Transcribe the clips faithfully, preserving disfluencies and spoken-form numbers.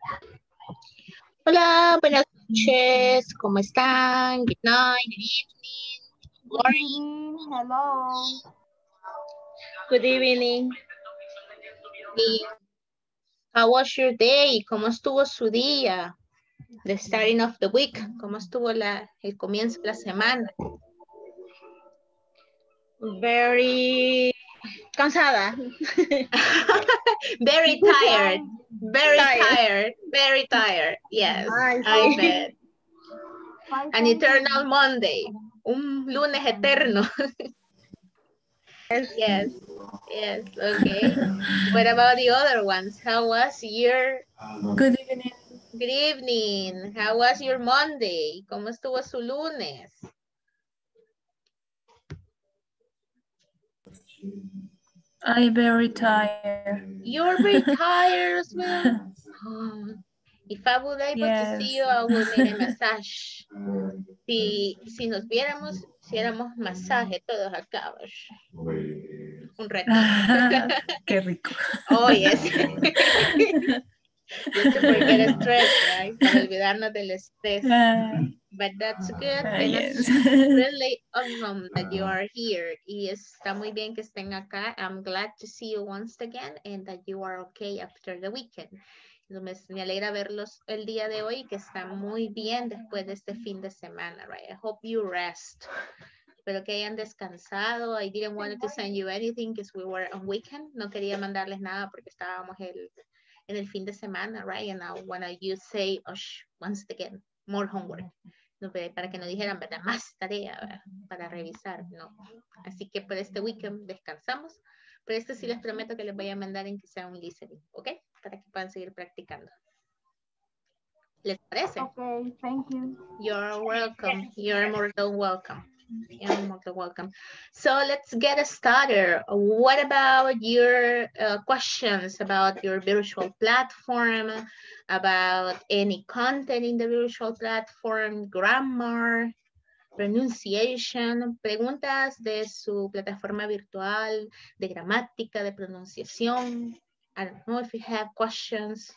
Hola, buenas noches, ¿cómo están? Good night, good evening, good Good morning. evening. Hello. Good evening. How was your day? ¿Cómo estuvo su día? The starting of the week. ¿Cómo estuvo la, el comienzo de la semana? Very cansada. Very tired. Very Tired. tired. Very tired. Yes, Ay, I sí. bet. Five An a m eternal Monday. Un lunes eterno. Yes. Yes. Yes. Okay. What about the other ones? How was your Good evening. Good evening. How was your Monday? ¿Cómo estuvo su lunes? I'm very tired. You're very tired as well. Oh, if I would able to see Yes. you, I would need a massage. Si, si nos viéramos, hiciéramos masaje todos acá. Un ratito. Qué rico. Oh, yes. Just to forget stress, right? Para olvidarnos del estrés. Ah, But that's good. ah, And yes. it's really awesome that you are here. Y está muy bien que estén acá. I'm glad to see you once again and that you are okay after the weekend. Me, me alegra verlos el día de hoy que están muy bien después de este fin de semana, right? I hope you rest. Espero que hayan descansado. I didn't want to send you anything because we were on weekend. No quería mandarles nada porque estábamos el, en el fin de semana, right? And now when you say, oh, once again, more homework. No, para que no dijeran, ¿verdad? Más tarea, ¿verdad? Para revisar, no. Así que por este weekend descansamos. Pero este sí les prometo que les voy a mandar en que sea un listening, ¿ok? Para que puedan seguir practicando. ¿Les parece? Okay, thank you. You're welcome. You're more than welcome. You're more than welcome. So let's get started. What about your uh, questions about your virtual platform, about any content in the virtual platform, grammar, pronunciation, preguntas de su plataforma virtual, de gramática, de pronunciación? I don't know if you have questions.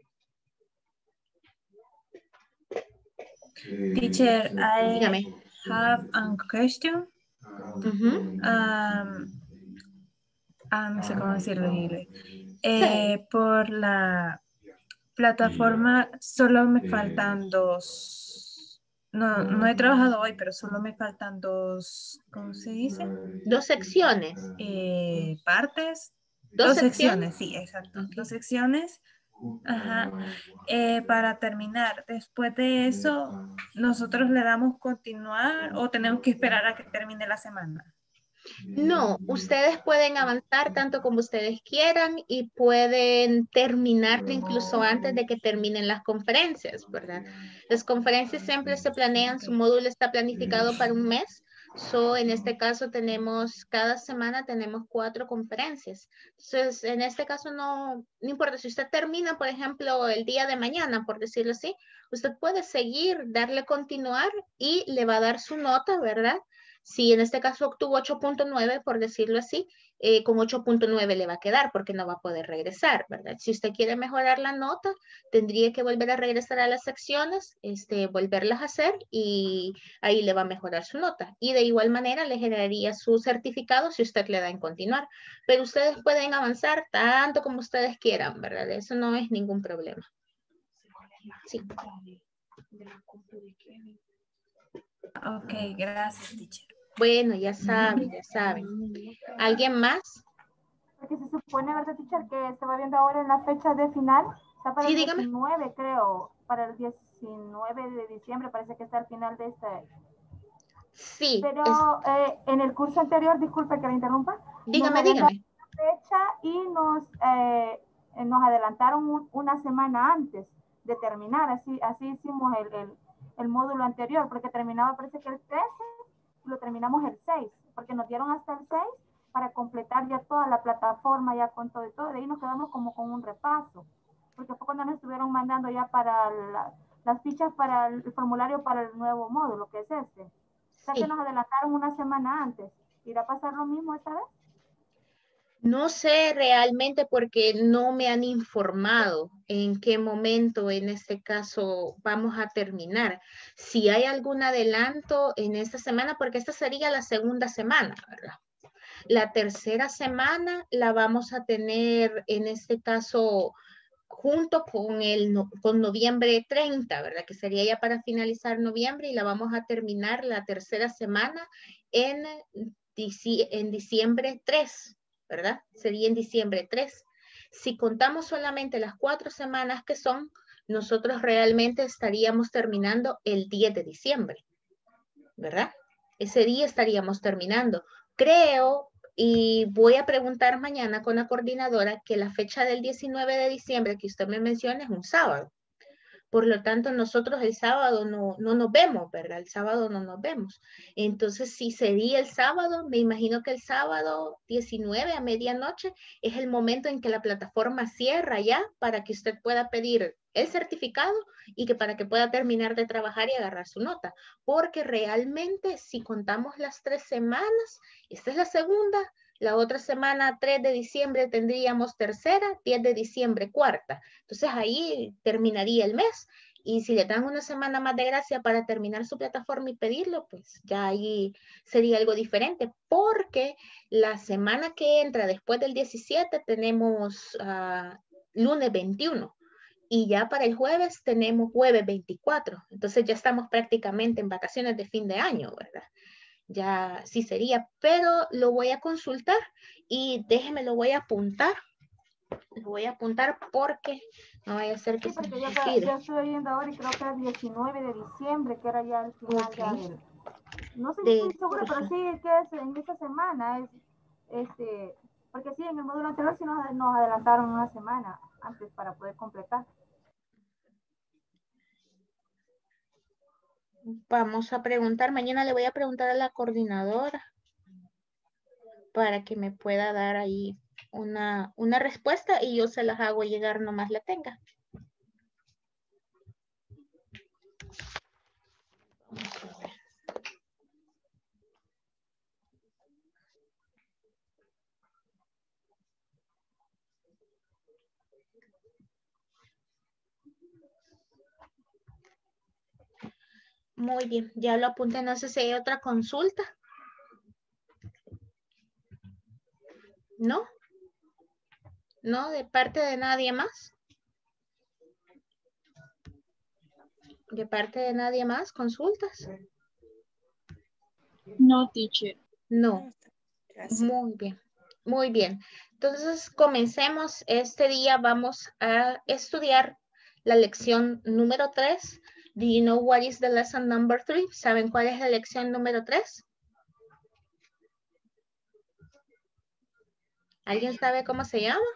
Teacher, I Dígame. have a question. Uh-huh. Um, ah, no sé cómo decirlo en inglés. Eh, por la plataforma solo me faltan dos. No, no he trabajado hoy, pero solo me faltan dos, ¿cómo se dice? Dos secciones. Eh, partes. Dos, Dos secciones? secciones, sí, exacto. Okay. Dos secciones. Ajá. Eh, para terminar, después de eso, ¿nosotros le damos continuar o tenemos que esperar a que termine la semana? No, ustedes pueden avanzar tanto como ustedes quieran y pueden terminarlo incluso antes de que terminen las conferencias, ¿verdad? Las conferencias siempre se planean, su módulo está planificado para un mes. So, en este caso tenemos, cada semana tenemos cuatro conferencias. Entonces, en este caso no, no importa, si usted termina, por ejemplo, el día de mañana, por decirlo así, usted puede seguir, darle continuar y le va a dar su nota, ¿verdad? Si en este caso obtuvo ocho punto nueve, por decirlo así, eh, con ocho punto nueve le va a quedar porque no va a poder regresar, ¿verdad? Si usted quiere mejorar la nota, tendría que volver a regresar a las secciones, este, volverlas a hacer y ahí le va a mejorar su nota. Y de igual manera le generaría su certificado si usted le da en continuar. Pero ustedes pueden avanzar tanto como ustedes quieran, ¿verdad? Eso no es ningún problema. Sí. Ok, gracias, teacher. Bueno, ya saben, ya saben. ¿Alguien más? Porque se supone, ¿verdad, teacher? Que estaba viendo ahora en la fecha de final. Está para Sí, el dígame. diecinueve, creo. Para el diecinueve de diciembre parece que está el final de este. Sí. Pero Es... eh, en el curso anterior, disculpe que la interrumpa. Dígame, nos dígame. Fecha y nos, eh, nos adelantaron un, una semana antes de terminar. Así, así hicimos el, el, el módulo anterior, porque terminaba parece que el trece y lo terminamos el seis, porque nos dieron hasta el seis para completar ya toda la plataforma, ya con todo y todo. De ahí nos quedamos como con un repaso, porque fue cuando nos estuvieron mandando ya para la, las fichas para el formulario para el nuevo módulo, que es este. O sea, sí, que nos adelantaron una semana antes. ¿Irá a pasar lo mismo esta vez? No sé realmente porque no me han informado en qué momento en este caso vamos a terminar. Si hay algún adelanto en esta semana, porque esta sería la segunda semana, ¿verdad? La tercera semana la vamos a tener en este caso junto con el no- con noviembre treinta, ¿verdad? Que sería ya para finalizar noviembre y la vamos a terminar la tercera semana en, dici- en diciembre tres, ¿verdad? Sería en diciembre tres. Si contamos solamente las cuatro semanas que son, nosotros realmente estaríamos terminando el diez de diciembre, ¿verdad? Ese día estaríamos terminando. Creo, y voy a preguntar mañana con la coordinadora, que la fecha del diecinueve de diciembre que usted me menciona es un sábado. Por lo tanto, nosotros el sábado no, no nos vemos, ¿verdad? El sábado no nos vemos. Entonces, si sería el sábado, me imagino que el sábado diecinueve a medianoche es el momento en que la plataforma cierra ya para que usted pueda pedir el certificado y que para que pueda terminar de trabajar y agarrar su nota. Porque realmente, si contamos las tres semanas, esta es la segunda, la otra semana, tres de diciembre, tendríamos tercera, diez de diciembre, cuarta. Entonces ahí terminaría el mes. Y si le dan una semana más de gracia para terminar su plataforma y pedirlo, pues ya ahí sería algo diferente. Porque la semana que entra después del diecisiete tenemos uh, lunes veintiuno. Y ya para el jueves tenemos jueves veinticuatro. Entonces ya estamos prácticamente en vacaciones de fin de año, ¿verdad? Ya sí sería, pero lo voy a consultar y déjeme, lo voy a apuntar. Lo voy a apuntar porque no vaya a ser que Sí, se porque me yo, olvide. yo estoy viendo ahora y creo que es diecinueve de diciembre, que era ya el final Ok. ya del... No sé si De, estoy segura, pero sí que es en esa semana. Es, este, porque sí, en el módulo anterior sí nos, nos adelantaron una semana antes para poder completar. Vamos a preguntar, mañana le voy a preguntar a la coordinadora para que me pueda dar ahí una, una respuesta y yo se las hago llegar nomás la tenga. Vamos a ver. Muy bien, ya lo apunté, no sé si hay otra consulta. ¿No? ¿No? ¿De parte de nadie más? ¿De parte de nadie más? ¿Consultas? No, teacher. No. Gracias. Muy bien. Muy bien. Entonces, comencemos. Este día vamos a estudiar la lección número tres. Do you know what is the lesson number three? ¿Saben cuál es la lección número tres? ¿Alguien sabe cómo se llama?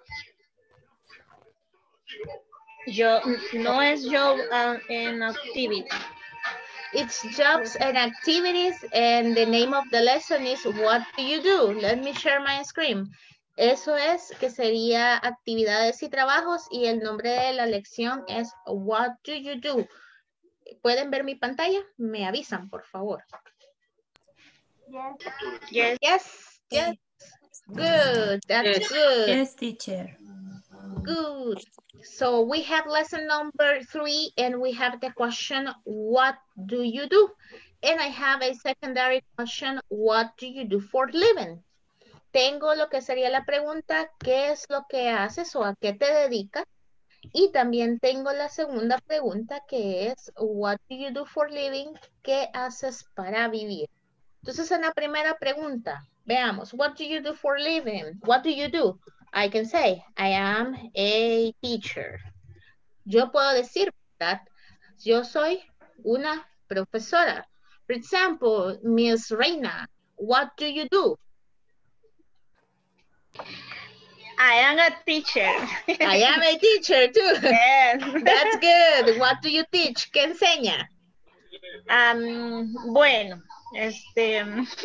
Yo, no es job and, and activity. It's jobs and activities, and the name of the lesson is what do you do? Let me share my screen. Eso es que sería actividades y trabajos y el nombre de la lección es what do you do? ¿Pueden ver mi pantalla? Me avisan, por favor. Yes. Yes. Yes, yes. Good, that's Yes. good. Yes, teacher. Good. So we have lesson number three and we have the question, what do you do? And I have a secondary question, what do you do for living? Tengo lo que sería la pregunta, ¿qué es lo que haces o a qué te dedicas? Y también tengo la segunda pregunta que es, what do you do for living? ¿Qué haces para vivir? Entonces en la primera pregunta, veamos, what do you do for living? What do you do? I can say, I am a teacher. Yo puedo decir, ¿verdad? Yo soy una profesora. For example, Miss Reina, what do you do? I am a teacher. I am a teacher too. Yes. That's good. What do you teach? ¿Qué enseña? Um, bueno, este,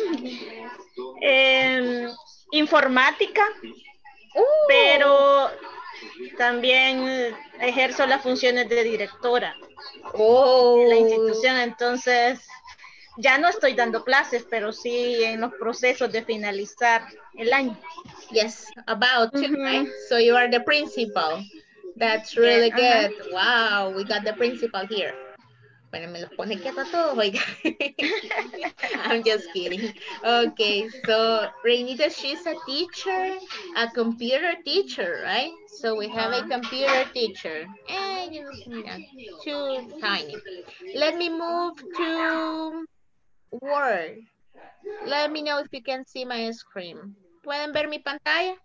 em, informática, Uh, pero también ejerzo las funciones de directora en la oh, institución, entonces ya no estoy dando clases, pero sí en los procesos de finalizar el año. Yes, about to, Ujú. right? So you are the principal. That's Yeah, really ajá. good. Wow, we got the principal here. Bueno, me los pone quieto a todos, oiga. I'm just kidding. Okay, so Reinita, she's a teacher, a computer teacher, right? So we have a computer teacher. And you yeah, too tiny. Let me move to Word. Let me know if you can see my screen. ¿Pueden ver mi pantalla?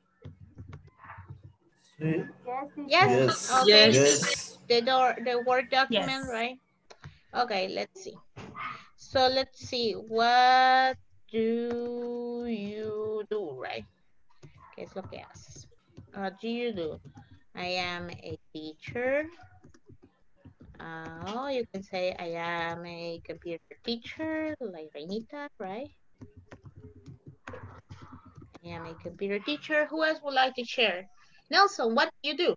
Yes, Yes. teacher. Yes. Okay. Yes. The door, the Word document, Yes. right? Okay, let's see. So let's see. What do you do, right? ¿Qué es lo que haces? What do you do? I am a teacher. Oh, you can say I am a computer teacher, like Renita, right? I am a computer teacher. Who else would like to share? Nelson, what do you do?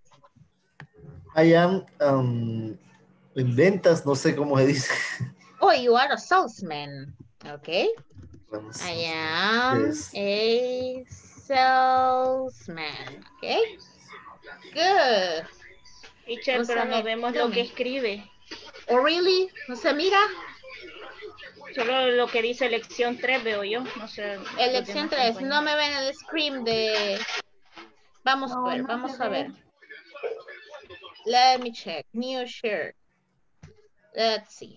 I am um, en ventas, no sé cómo se dice. Oh, you are a salesman. Okay. Vamos. I am Yes. a salesman. Okay. Good. Teacher, Vamos pero a no ver, vemos lo dígame. que escribe. Oh, really? ¿No se mira? Solo lo que dice lección tres veo yo. No sé. los Elección demás tres. No compañeros. me ven el screen de... Vamos a No, ver, no vamos se a ve. ver. Let me check. New share. Let's see.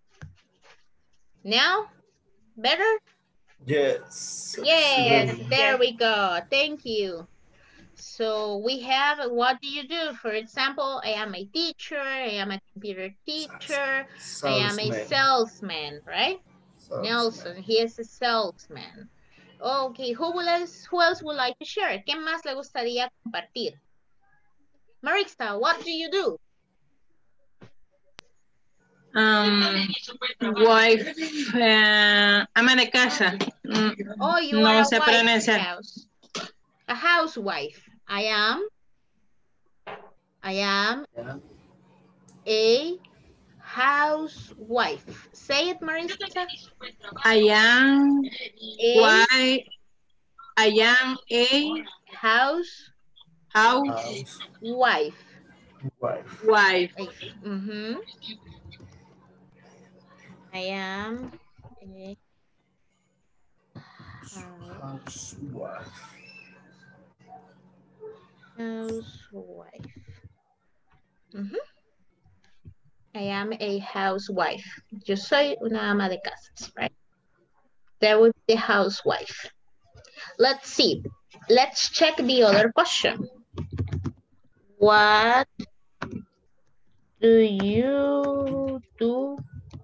Now? Better? Yes. Yes, Sí, there Yes. we go. Thank you. So we have, what do you do? For example, I am a teacher, I am a computer teacher, I am a salesman. salesman, right? Salesman. Nelson, he is a salesman. Okay, who will else, who else would like to share? ¿Qué más le gustaría compartir? Marissa, what do you do? Um, wife, eh, ama de casa. Mm, Oh, you no are a sé wife pronunciar. house. A housewife. I am. I am Yeah. a housewife. Say it, Marissa. I am A wife. I am a housewife. housewife. House. Wife. Wife. Mm-hmm. I am a house- Housewife. housewife. Mhm. I am a housewife. Yo soy una ama de casas, right? There would be the housewife. Let's see. Let's check the other question. What do you do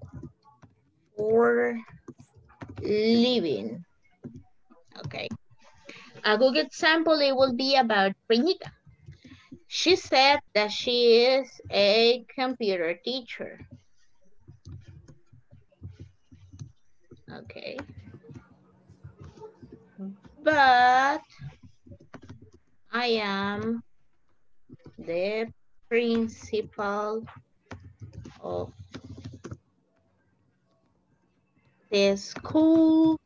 for living? Okay. A good example, it will be about Renita. She said that she is a computer teacher. Okay. But I am the principal of the school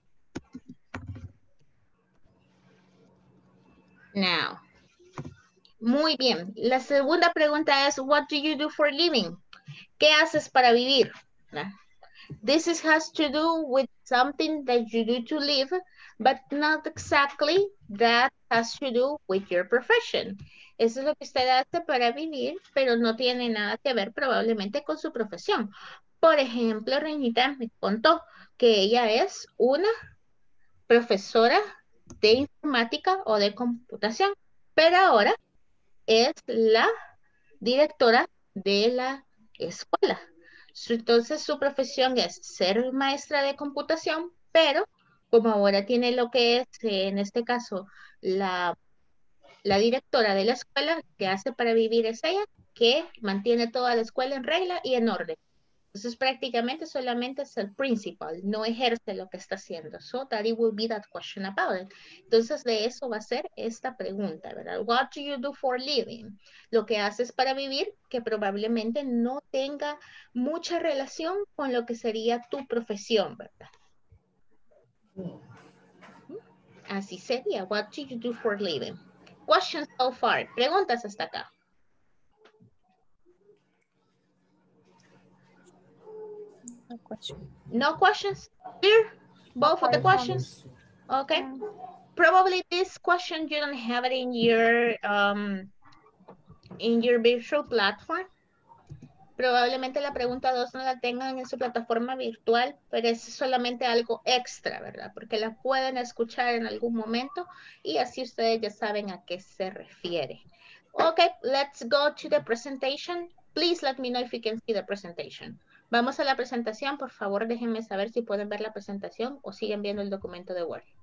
now. Muy bien. La segunda pregunta es, what do you do for a living? ¿Qué haces para vivir? ¿Verdad? This is, has to do with something that you do to live, but not exactly that has to do with your profession. Eso es lo que usted hace para vivir, pero no tiene nada que ver probablemente con su profesión. Por ejemplo, Reinita me contó que ella es una profesora de informática o de computación, pero ahora es la directora de la escuela. Entonces su profesión es ser maestra de computación, pero como ahora tiene lo que es, en este caso, la, la directora de la escuela, que hace para vivir es ella, que mantiene toda la escuela en regla y en orden. Entonces prácticamente solamente es el principal, no ejerce lo que está haciendo. So that it will be that question about it. Entonces de eso va a ser esta pregunta, ¿verdad? What do you do for living? Lo que haces para vivir que probablemente no tenga mucha relación con lo que sería tu profesión, ¿verdad? Así sería. What do you do for living? Questions so far. Preguntas hasta acá. No question. No questions? Clear? Both of the questions? Okay. Probably this question you don't have it in your um in your virtual platform. Probablemente la pregunta dos no la tengan en su plataforma virtual, pero es solamente algo extra, ¿verdad? Porque la pueden escuchar en algún momento y así ustedes ya saben a qué se refiere. Okay, let's go to the presentation. Please let me know if you can see the presentation. Vamos a la presentación. Por favor, déjenme saber si pueden ver la presentación o siguen viendo el documento de Word.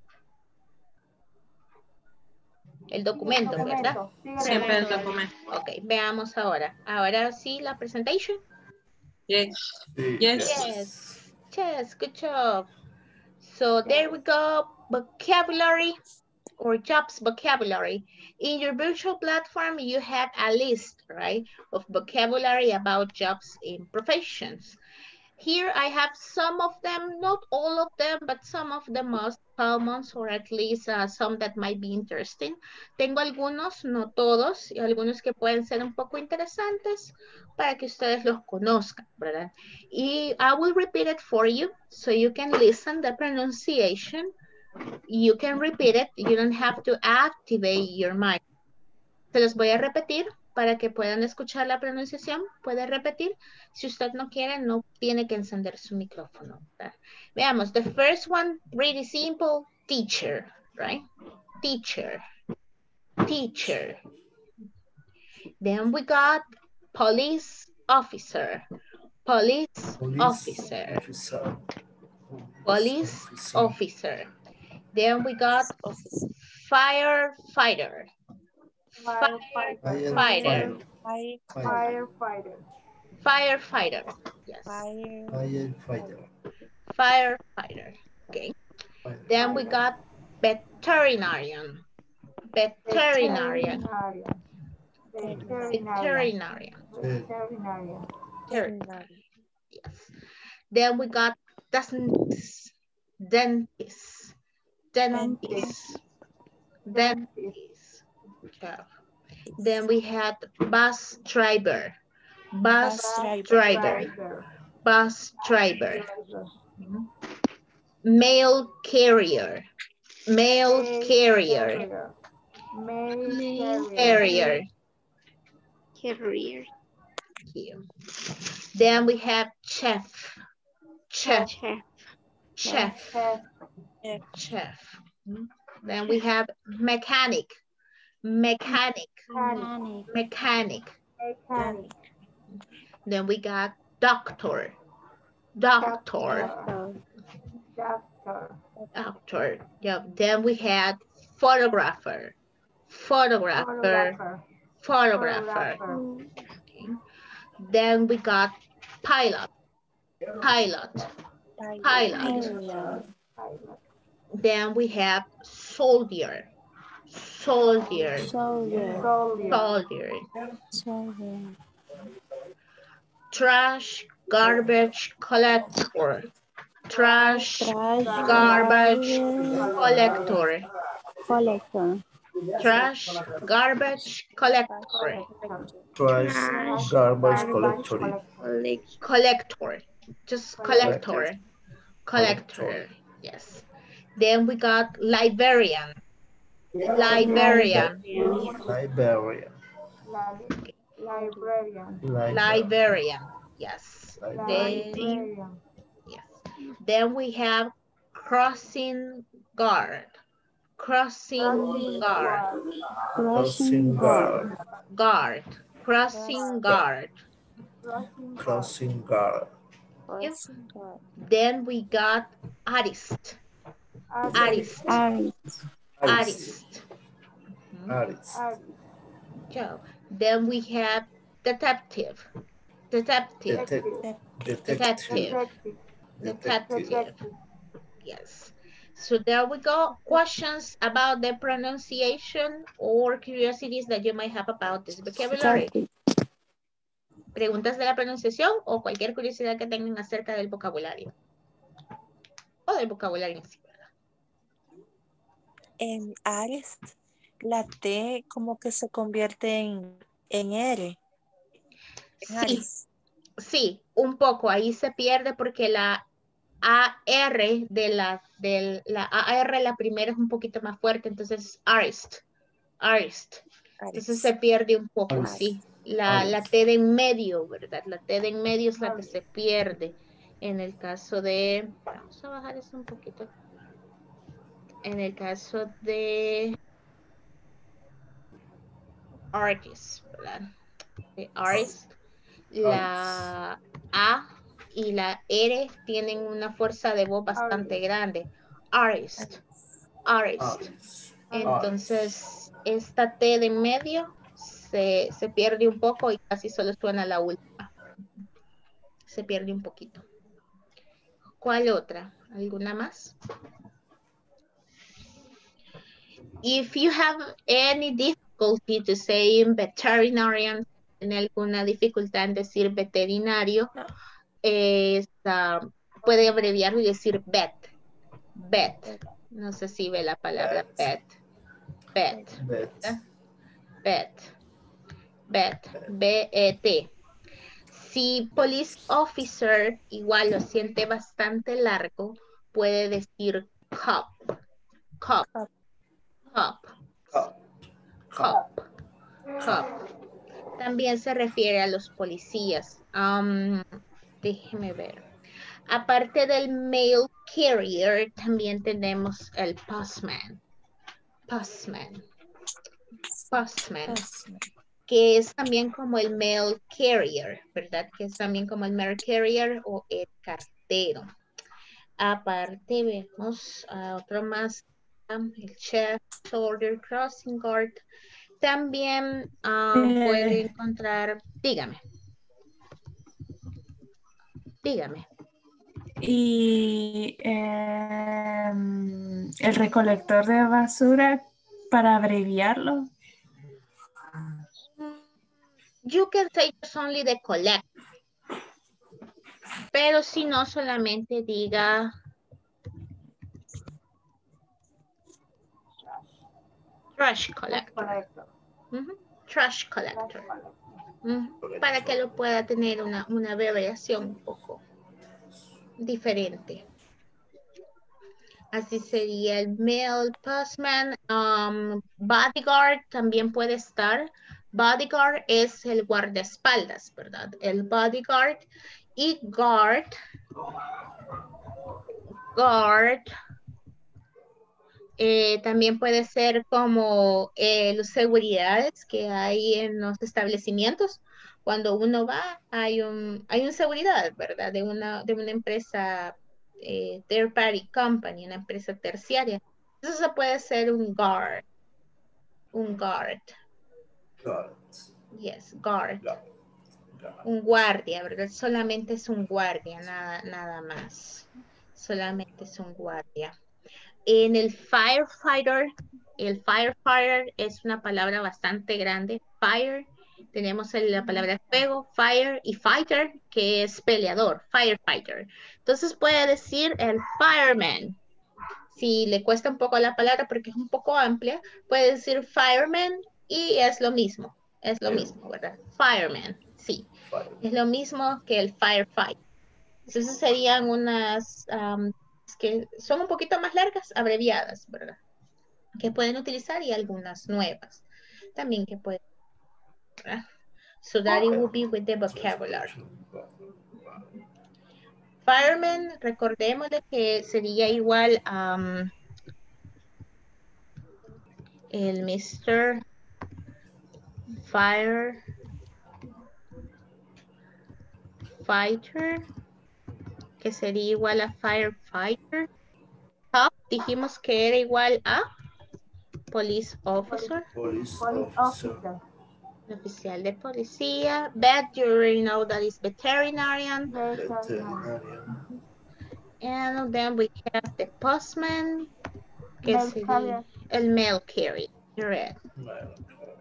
El documento, Sí, el ¿verdad? documento. Sí, el Siempre el documento. documento. Ok, veamos ahora. Ahora sí, la presentation. Yes. Sí. Yes. Yes, yes, good job. So there we go, vocabulary or jobs vocabulary. In your virtual platform, you have a list, right, of vocabulary about jobs in professions. Here I have some of them, not all of them, but some of the most common, or at least uh, some that might be interesting. Tengo algunos, no todos, y algunos que pueden ser un poco interesantes para que ustedes los conozcan, ¿verdad? Y I will repeat it for you, so you can listen the pronunciation. You can repeat it, you don't have to activate your mic. Se los voy a repetir para que puedan escuchar la pronunciación. Puede repetir. Si usted no quiere, no tiene que encender su micrófono, ¿verdad? Veamos, the first one, really simple, teacher, right? Teacher, teacher. Then we got police officer, police, Police officer, officer. police officer. Then we got firefighter, Firefighter. firefighter, Fire. Firefighter. firefighter, yes, Firefighter. firefighter, okay. Fire. Then we got veterinarian, veterinarian, Veterinarian. veterinarian, Veterinarian. yes. Then we got dentist, dentist, dentist, dentist. Okay. Then we had bus driver, bus driver, bus driver. Mail carrier, mail carrier, Mail carrier. Career. Here. Then we have chef, chef, Chef. chef, Chef. chef. Then we have mechanic, mechanic, Mechanic. mechanic. Mechanic. Then we got doctor, doctor, Doctor. doctor. Yeah. Then we had photographer, photographer, photographer. Okay. Then we got pilot, pilot, pilot. Then we have soldier, soldier, soldier. Trash, garbage collector, trash, garbage collector, Collector. trash, garbage collector, Trash. Garbage collector. collector, just collector, collector, yes. Then we got librarian, librarian, Librarian. Librarian. librarian, yes. Then, Librarian. yes. Then we have crossing guard, crossing guard, Crossing guard. guard, crossing guard. Crossing guard. Yes. Then we got artist, artist, Artist. artist. Artist. So, then we have detective, Detective. Detective. Detective. Detective. Detective. Yes. So there we go. Questions about the pronunciation or curiosities that you might have about this vocabulary. Detective. Preguntas de la pronunciación o cualquier curiosidad que tengan acerca del vocabulario. O del vocabulario en sí. En Ares, la T como que se convierte en, en R. En Sí, Ares. sí, un poco. Ahí se pierde porque la A R de la, de la A R, la primera es un poquito más fuerte, entonces arist, arist. Entonces se Ares. pierde un poco, Arist. sí. La, la Arist. T de en medio, ¿verdad? La T de en medio es la que se pierde. En el caso de, vamos a bajar eso un poquito. En el caso de artist, ¿verdad? De artist, la A y la R tienen una fuerza de voz bastante grande. Artist, artist. Arist. Entonces, esta T de en medio se, se pierde un poco y casi solo suena la última. Se pierde un poquito. ¿Cuál otra? ¿Alguna más? If you have any difficulty to say veterinarian, en alguna dificultad en decir veterinario, es, uh, puede abreviarlo y decir vet. Vet. No sé si ve la palabra vet. Vet. Bet. Bet. Bet. B E T. Si police officer igual lo siente bastante largo, puede decir cop. Cop. Cop. Cop. Cop. Cop. También se refiere a los policías. Um, déjeme ver. Aparte del mail carrier, también tenemos el postman. Postman. Postman. Que es también como el mail carrier, ¿verdad? Que es también como el mail carrier o el cartero. Aparte vemos a otro más, um, el chef, soldier, crossing guard. También uh, Eh. puede encontrar, dígame. Dígame. Y em, el recolector de basura, para abreviarlo. You can say just only the collect. Pero si no, solamente diga trash collector. Uh-huh. Trash collector. Uh-huh. Para que lo pueda tener una, una abreviación un poco diferente. Así sería el mail postman. Um, bodyguard también puede estar. Bodyguard es el guardaespaldas, ¿verdad? El bodyguard. Y guard. Guard. Eh, también puede ser como eh, los seguridades que hay en los establecimientos. Cuando uno va, hay un, hay un seguridad, ¿verdad? De una, de una empresa eh, third party company, una empresa terciaria. Eso se puede ser un guard. Un guard. Guard. Yes, guard. Guard. Guard. Un guardia, ¿verdad? Solamente es un guardia, nada, nada más. Solamente es un guardia. En el firefighter, el firefighter es una palabra bastante grande. Fire, tenemos la palabra fuego, fire y fighter, que es peleador, firefighter. Entonces puede decir el fireman. Si le cuesta un poco la palabra porque es un poco amplia, puede decir fireman y es lo mismo. Es lo mismo, ¿verdad? Fireman, sí. Es lo mismo que el firefight. Entonces serían unas... Um, que son un poquito más largas, abreviadas, ¿verdad? Que pueden utilizar y algunas nuevas también que pueden, ¿verdad? So that it will be with the vocabulary. Fireman, recordemos de que sería igual a um, el mister Fire Fighter, que sería igual a firefighter. Cop, dijimos que era igual a police officer. Police Police officer. officer. Oficial de policía. Vet, you already know that is veterinarian. Veterinarian. And then we have the postman, que Mail sería carrier. el mail carrier. Correct. Bueno,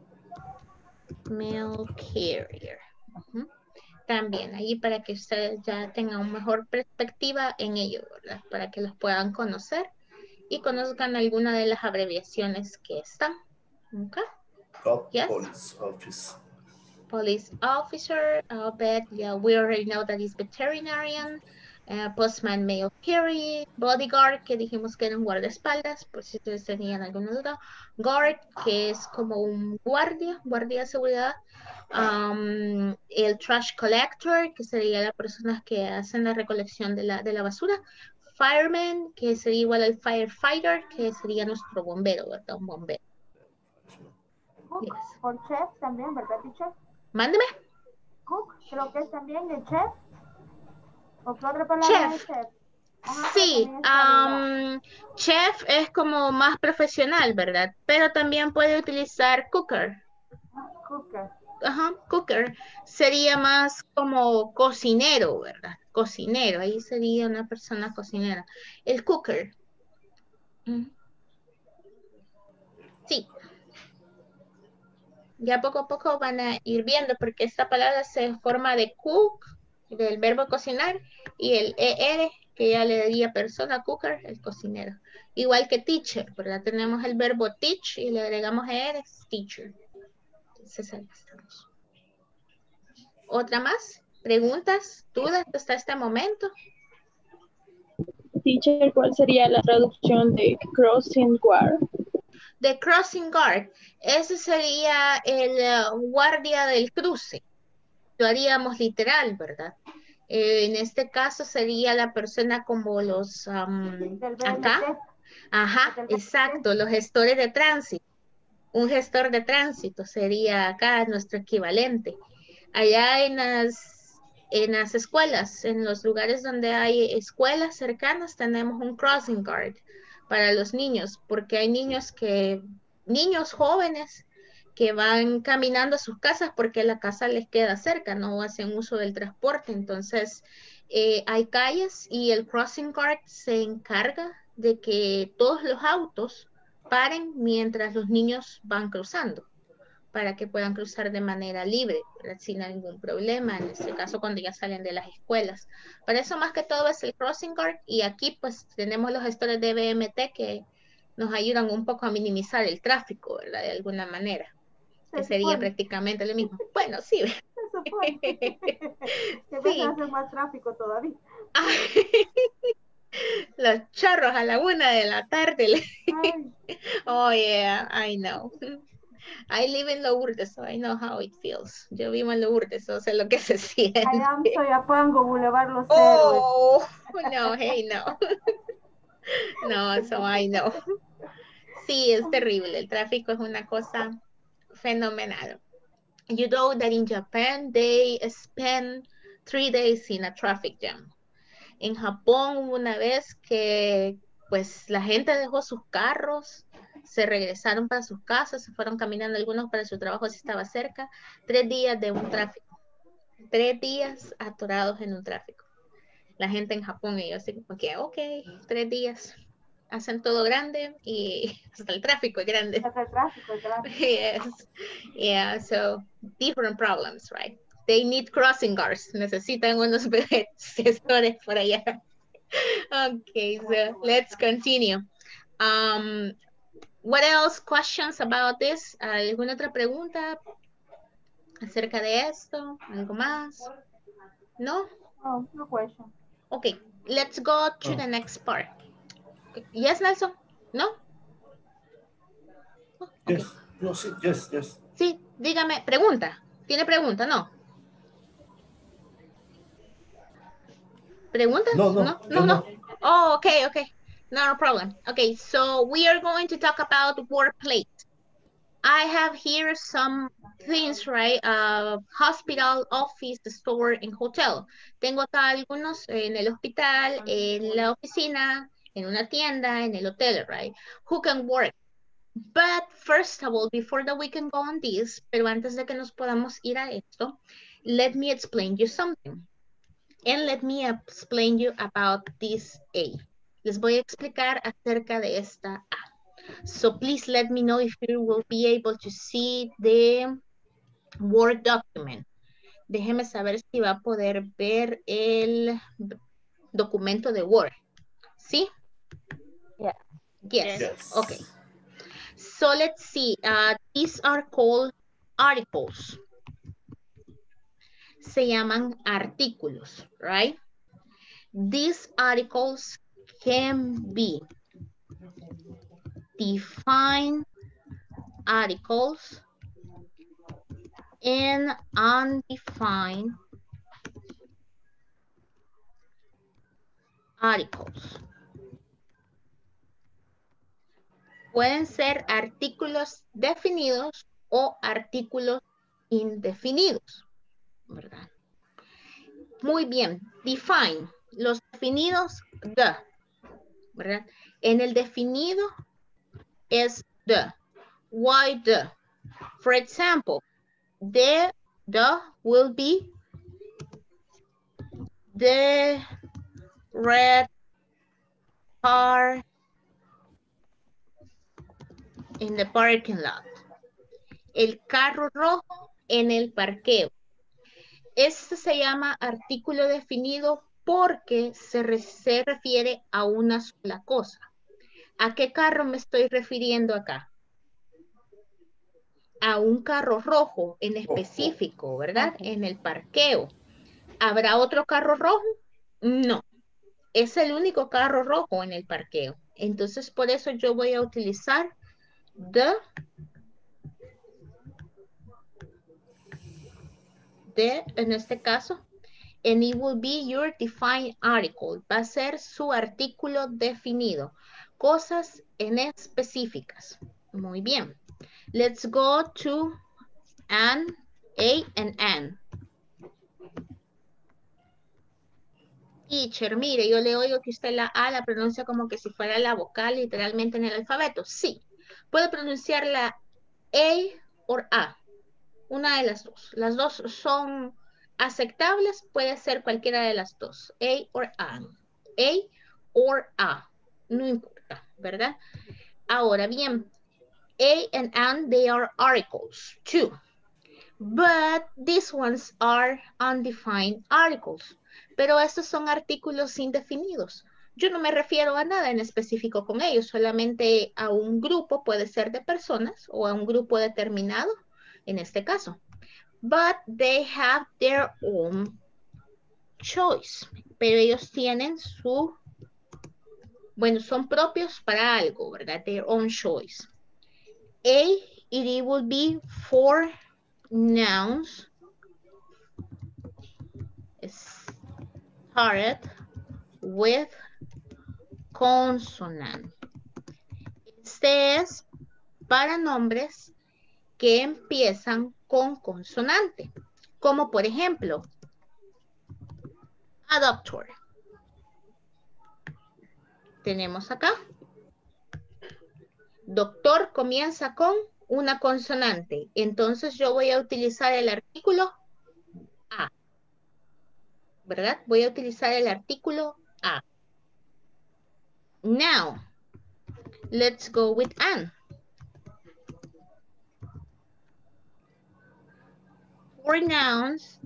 Mail carrier. Ujú. También ahí para que ustedes ya tengan una mejor perspectiva en ello, ¿verdad? Para que los puedan conocer y conozcan alguna de las abreviaciones que están. Okay. cop, Yes. police office. Police officer, I'll bet, yeah, we already know that is veterinarian. Uh, postman, mail carrier. Bodyguard, que dijimos que era un guardaespaldas, por si ustedes tenían alguna duda. Guard, que es como un guardia, guardia de seguridad. Um, el trash collector, que sería la persona que hacen la recolección de la, de la basura. Fireman, que sería igual al firefighter, que sería nuestro bombero, ¿verdad? Un bombero. Cook, Yes. por chef también, ¿verdad, teacher? Mándeme. Cook, creo que es también el chef. ¿O qué otra palabra es Chef. chef? Ajá, Sí, también está um, chef es como más profesional, ¿verdad? Pero también puede utilizar cooker. arriba. Cooker. Ajá, cooker. Sería más como cocinero, ¿verdad? Cocinero, ahí sería una persona cocinera. El cooker. Mm. Sí. Ya poco a poco van a ir viendo porque esta palabra se forma de cook, del verbo cocinar, y el er, que ya le daría persona, cooker, el cocinero. Igual que teacher, ¿verdad? Tenemos el verbo teach y le agregamos er, teacher. Entonces ahí estamos. ¿Otra más? ¿Preguntas? ¿Dudas hasta este momento? Teacher, ¿cuál sería la traducción de crossing guard? The crossing guard. Ese sería el uh, guardia del cruce. Lo haríamos literal, ¿verdad? Eh, en este caso sería la persona como los um, Del B M T. acá. Ajá, Del B M T. exacto, los gestores de tránsito. Un gestor de tránsito sería acá nuestro equivalente. Allá en las, en las escuelas, en los lugares donde hay escuelas cercanas, tenemos un crossing guard para los niños, porque hay niños que, niños jóvenes que van caminando a sus casas porque la casa les queda cerca, no hacen uso del transporte. Entonces, eh, hay calles y el crossing guard se encarga de que todos los autos paren mientras los niños van cruzando, para que puedan cruzar de manera libre, ¿verdad? Sin ningún problema, en este caso cuando ya salen de las escuelas. Para eso más que todo es el crossing guard, y aquí pues tenemos los gestores de B M T que nos ayudan un poco a minimizar el tráfico, ¿verdad? De alguna manera, que Se sería supone. prácticamente lo mismo. Bueno, sí. Se supone. Que Sí. a hacer más tráfico todavía. Los chorros a la una de la tarde. Ay, Oh, yeah, I know. I live in Lourdes, so I know how it feels. Yo vivo en Lourdes, so sé lo que se siente. I am Soyapango, Boulevard Los Héroes. Oh, no, hey, no. No, so I know. Sí, es terrible. El tráfico es una cosa fenomenal. You know that in Japan, they spend three days in a traffic jam. En Japón hubo una vez que pues la gente dejó sus carros, se regresaron para sus casas, se fueron caminando algunos para su trabajo si estaba cerca. Tres días de un tráfico. Tres días atorados en un tráfico. La gente en Japón, y yo así como que, ok, tres días. Hacen todo grande y hasta el tráfico es grande. Hasta el tráfico, el tráfico. Yes. Yeah, so different problems, right? They need crossing guards. Necesitan unos gestores por allá. Okay, so let's continue. Um, what else? Questions about this? ¿Alguna otra pregunta acerca de esto? ¿Algo más? No? No, no question. Okay, let's go to the next part. Yes, Nelson? No? Oh, okay. Yes, no, sí, yes, yes. Sí, dígame, pregunta. ¿Tiene pregunta? No. ¿Pregunta? No, no, no, yo no, no. no. Oh, okay, okay. No problem. Okay, so we are going to talk about workplace. I have here some things, right? Uh, hospital, office, store, and hotel. Tengo acá algunos en el hospital, en la oficina, en una tienda, en el hotel, right? Who can work? But first of all, before that we can go on this, pero antes de que nos podamos ir a esto, let me explain you something. And let me explain you about this A. Les voy a explicar acerca de esta A. So please let me know if you will be able to see the Word document. Déjeme saber si va a poder ver el documento de Word. ¿Sí? Yeah. Yes. Yes. Okay. So let's see. Uh, these are called articles. Se llaman artículos, right? These articles can be defined articles and undefined articles. Pueden ser artículos definidos o artículos indefinidos, ¿verdad? Muy bien, define. Los definidos, the, ¿verdad? En el definido es the. Why the? For example, the, the will be the red car in the parking lot. El carro rojo en el parqueo. Este se llama artículo definido porque se, re, se refiere a una sola cosa. ¿A qué carro me estoy refiriendo acá? A un carro rojo en específico, ¿verdad? En el parqueo. ¿Habrá otro carro rojo? No. Es el único carro rojo en el parqueo. Entonces, por eso yo voy a utilizar the, the en este caso, and it will be your defined article. Va a ser su artículo definido. Cosas en específicas. Muy bien. Let's go to an, a, and an. Teacher, mire, yo le oigo que usted la A la pronuncia como que si fuera la vocal literalmente en el alfabeto. Sí, puede pronunciar la A o A. Una de las dos. Las dos son aceptables, puede ser cualquiera de las dos. A o A. A o A. No importa, ¿verdad? Ahora bien, A and an, they are articles too. But these ones are undefined articles. Pero estos son artículos indefinidos. Yo no me refiero a nada en específico con ellos, solamente a un grupo, puede ser de personas o a un grupo determinado, en este caso. But they have their own choice. Pero ellos tienen su, bueno, son propios para algo, ¿verdad? Their own choice. A, it will be for nouns started with consonant. Este es para nombres que empiezan con consonante, como por ejemplo, a doctor. Tenemos acá. Doctor comienza con una consonante. Entonces yo voy a utilizar el artículo a. ¿Verdad? Voy a utilizar el artículo a. Now, let's go with an. For nouns,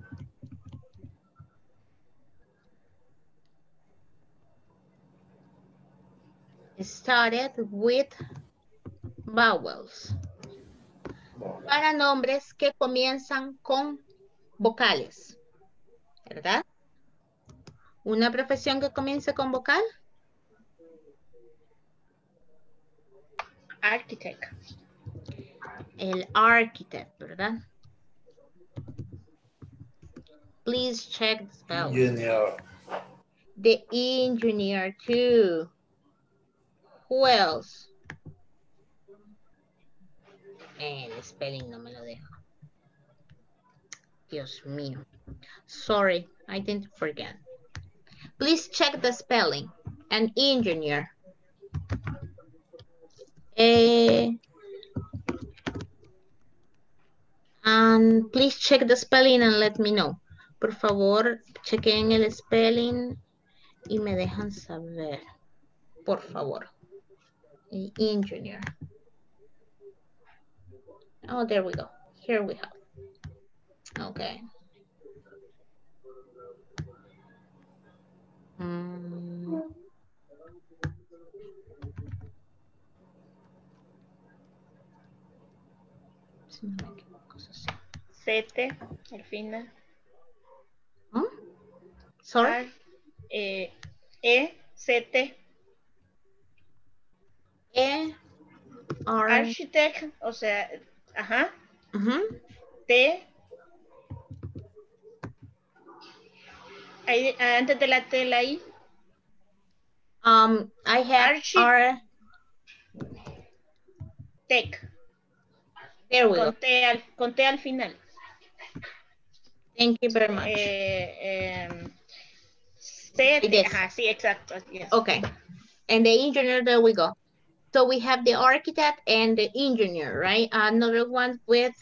started with vowels. Para nombres que comienzan con vocales, ¿verdad? ¿Una profesión que comience con vocal? Architect. El architect, ¿verdad? Please check the spelling. Junior. The engineer too. Who else? El spelling no me lo deja. Dios mío. Sorry, I didn't forget. Please check the spelling. An engineer. Eh, And please check the spelling and let me know. Por favor, chequen el spelling y me dejan saber. Por favor. Engineer. Oh, there we go. Here we have. Okay. Mm. Si no me equivoco, eso sí. Sete, al final. ¿Mm? Sorry. Ar, eh, E, sete. E, R. Architect, o sea, ajá. Uh-huh. T. Ahí, antes de la T, la I. Um, I have Archie. R. Tech. There we Con go. T al, con T al final. Thank you very much. Eh, eh, sete, Like ajá, sí, exacto. Yes. Okay. And the engineer, there we go. So we have the architect and the engineer, right? Another one with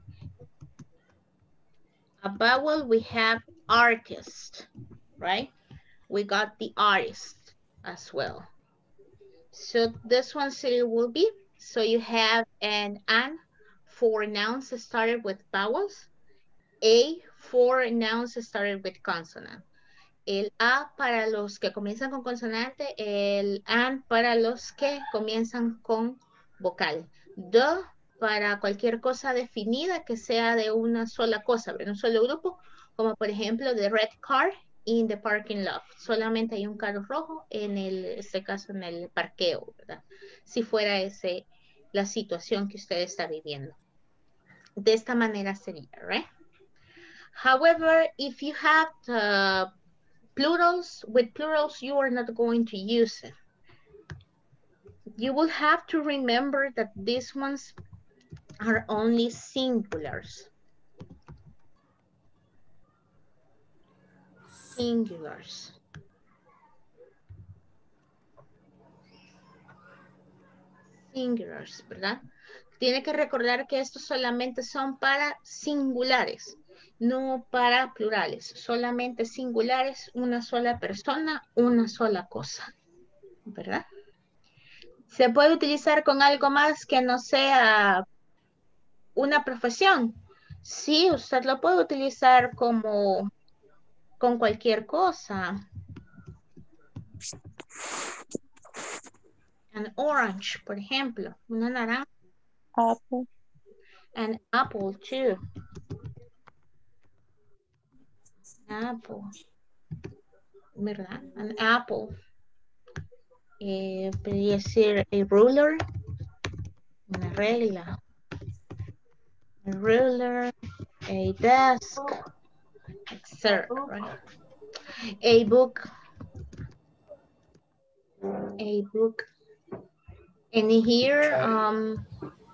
a vowel, we have artist, right? We got the artist as well. So this one city will be, so you have an an for nouns started with vowels, a for nouns started with consonant. El a para los que comienzan con consonante, el an para los que comienzan con vocal. The para cualquier cosa definida que sea de una sola cosa, de un solo grupo, como por ejemplo the red car in the parking lot. Solamente hay un carro rojo en el, este caso en el parqueo, ¿verdad? Si fuera ese la situación que usted está viviendo. De esta manera sería, right? However, if you have uh, plurals, with plurals, you are not going to use it. You will have to remember that these ones are only singulars. Singulars. Singulars, ¿verdad? Tiene que recordar que estos solamente son para singulares, no para plurales. Solamente singulares, una sola persona, una sola cosa, ¿verdad? Se puede utilizar con algo más que no sea una profesión. Sí, usted lo puede utilizar como con cualquier cosa. An orange, por ejemplo, una naranja. Apple. An apple too. Apple. ¿Verdad? An apple. Eh, podría ser a ruler. Una regla. A ruler. A desk. et cetera. Right? A book. A book. And here, um,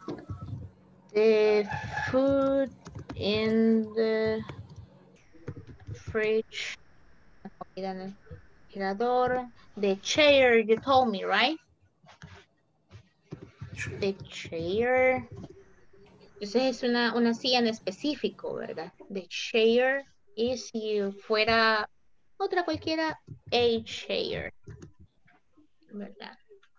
the food in the fridge. The chair, you told me, right? The chair. Entonces es una, una silla en específico, ¿verdad? The chair. Y si fuera otra cualquiera, a chair. ¿Verdad?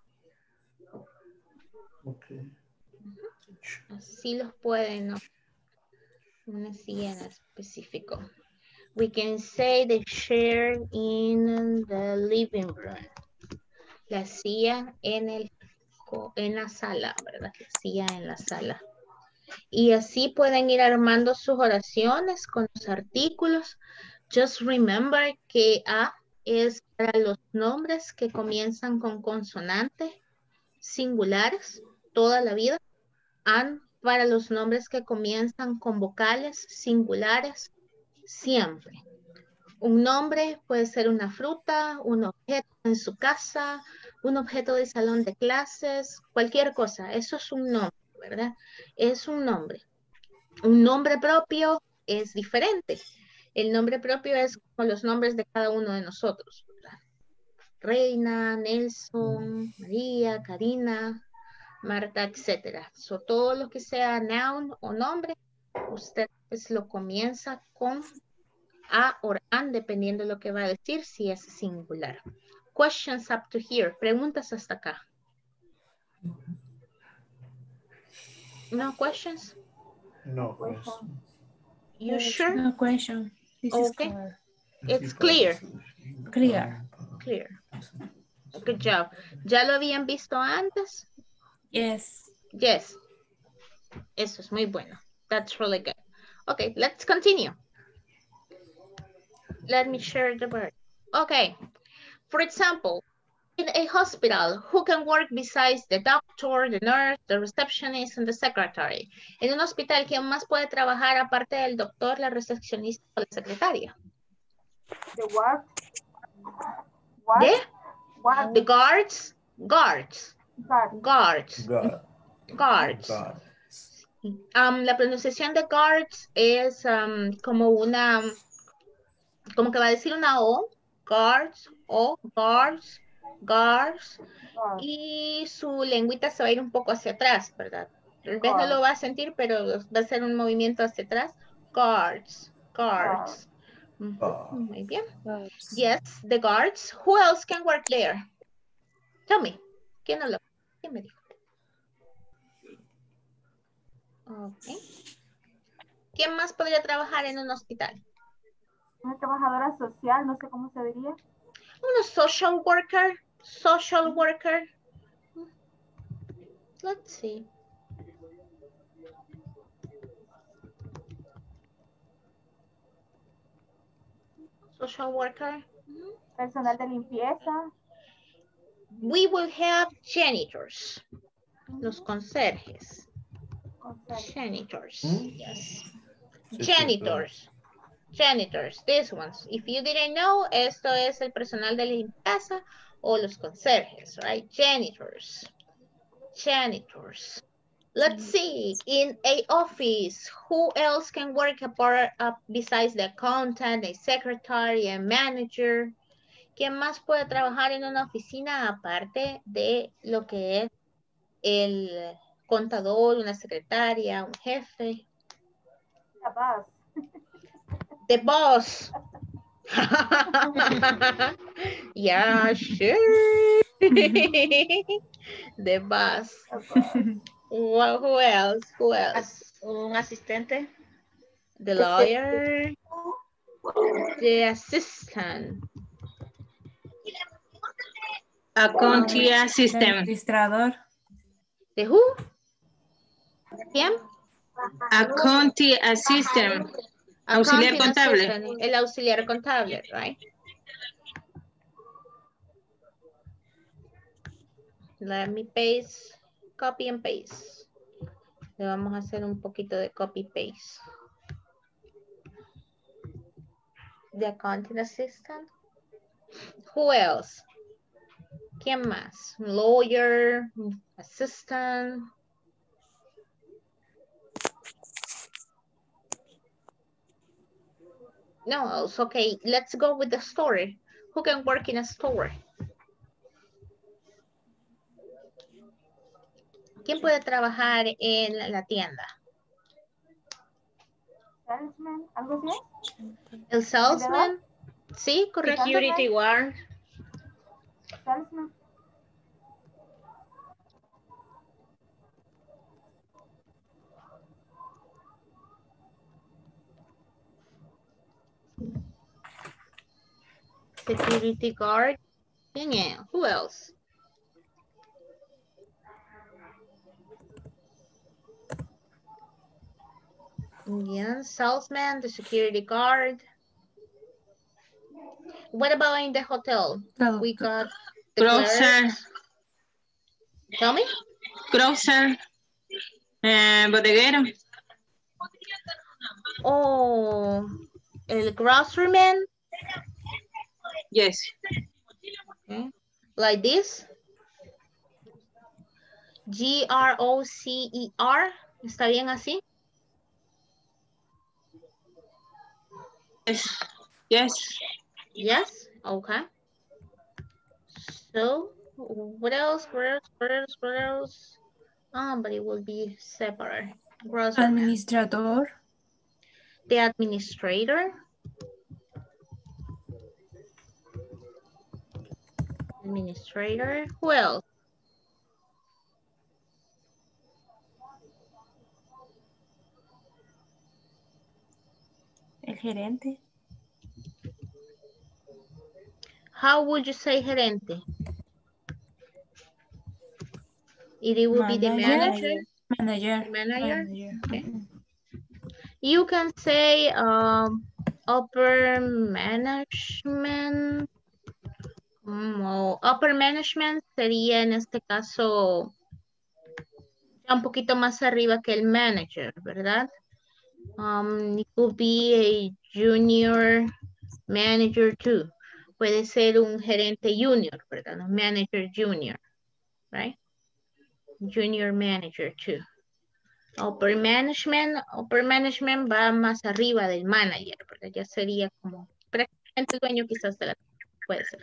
Okay. Así los pueden, ¿no? Una silla en específico. We can say the chair in the living room. La silla en, el, en la sala, ¿verdad? La silla en la sala. Y así pueden ir armando sus oraciones con los artículos. Just remember que A es para los nombres que comienzan con consonante singulares toda la vida. An para los nombres que comienzan con vocales singulares siempre. Un nombre puede ser una fruta, un objeto en su casa, un objeto de salón de clases, cualquier cosa. Eso es un nombre, ¿verdad? Es un nombre. Un nombre propio es diferente. El nombre propio es como los nombres de cada uno de nosotros, ¿verdad? Reina, Nelson, María, Karina, Marta, etcétera. So, todo lo que sea noun o nombre usted pues lo comienza con a o an, dependiendo de lo que va a decir, si es singular. Questions up to here. Preguntas hasta acá. No questions? No question. You sure? No question. This is Okay. clear. It's clear. Clear. Clear. Good job. ¿Ya lo habían visto antes? Yes. Yes. Eso es muy bueno. That's really good. Okay, let's continue. Let me share the word. Okay. For example, in a hospital, who can work besides the doctor, the nurse, the receptionist, and the secretary? En un hospital, ¿quién más puede trabajar aparte del doctor, la recepcionista o la secretaria? The what? What? ¿De? What? The guards, guards, Guard. guards, God. guards. God. Um, la pronunciación de guards es um, como una, como que va a decir una O, guards, o guards, guards, Guard. y su lengüita se va a ir un poco hacia atrás, ¿verdad? Tal vez no lo va a sentir, pero va a ser un movimiento hacia atrás. Guards, guards. Ujú, Guard. muy bien. Guards. Yes, the guards. Who else can work there? Tell me. ¿Quién no lo? ¿Quién me dijo? Okay. ¿Quién más podría trabajar en un hospital? Una trabajadora social, no sé cómo se diría. Una social worker. Social worker. Let's see. Social worker. Personal de limpieza. We will have janitors. Los conserjes. Conserje. Janitors. ¿Mm? Yes. Sí, sí, Janitors. Janitors. These ones. If you didn't know, esto es el personal de limpieza o los conserjes, right? Janitors. Janitors. Let's see. In a office, who else can work apart, uh, besides the accountant, the secretary, and manager? ¿Quién más puede trabajar en una oficina aparte de lo que es el contador, una secretaria, un jefe? La paz. The boss. Yeah, sure. The boss. Well, who else? Who else? As- un asistente. The lawyer. The assistant. Accounting assistant. Administrador. The who? ¿Quién? Accounting assistant. Auxiliar Accounting contable. assistant, el auxiliar contable, right? Let me paste, copy and paste. Le vamos a hacer un poquito de copy paste. The accounting assistant. Who else? ¿Quién más? Lawyer, assistant. No, it's okay. Let's go with the store. Who can work in a store? ¿Quién puede trabajar en la tienda? Salesman, algo así. El salesman. Sí, correcto. Security guard. Salesman. Security guard. Yeah, who else? Yeah, salesman, the security guard. What about in the hotel? We got the Grocer. clerks. Tell me. Grocer. Eh, bodeguero. Oh, el groceryman. Yes. Okay. Like this. G R O C E R. ¿Está bien así? Yes. Yes. Yes. Okay. So, what else? What else? What else? What else? Um, but it will be separate. Groceryman. Administrador. The administrator. Administrator. Who else? El gerente. How would you say gerente? It will be the manager. Manager. The manager. Manager. Okay. Mhm. You can say um, upper management. Mm, o upper management sería en este caso ya un poquito más arriba que el manager, ¿verdad? Um, it could be a junior manager too. Puede ser un gerente junior, ¿verdad? Un manager junior, right? Junior manager too. Upper management, upper management va más arriba del manager, ¿verdad? Ya sería como prácticamente el dueño quizás de la, puede ser.